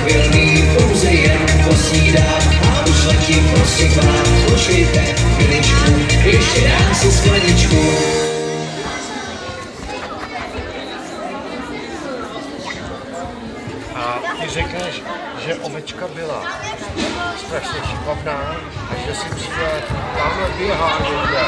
mobilní, pouze jen posídám a už letím prostě k vám. Počkejte chviličku, ještě dám si skleničku. A ty řekneš, že ovečka byla strašně šikovná a že si přijde, tamhle běhá někde